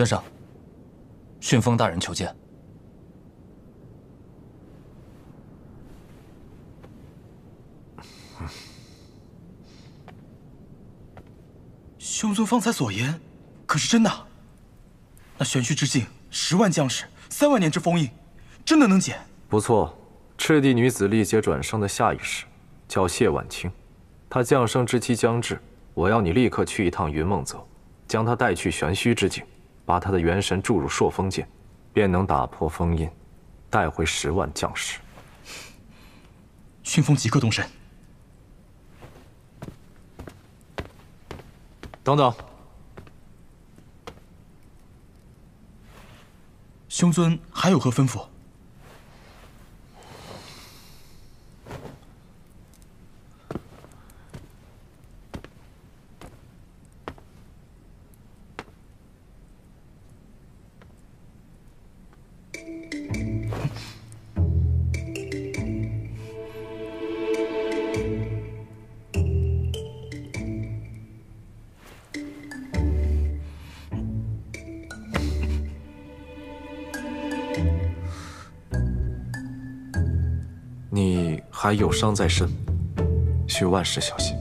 宣上，训风大人求见。 兄尊方才所言，可是真的？那玄虚之境，10万将士，3万年之封印，真的能减？ 不错，赤帝女子历劫转生的下一世叫谢婉清，她降生之期将至，我要你立刻去一趟云梦泽，将她带去玄虚之境，把她的元神注入朔风剑，便能打破封印，带回10万将士。 熏风即刻动身。 等等， 兄尊还有何吩咐？ 你还有伤在身，需万事小心。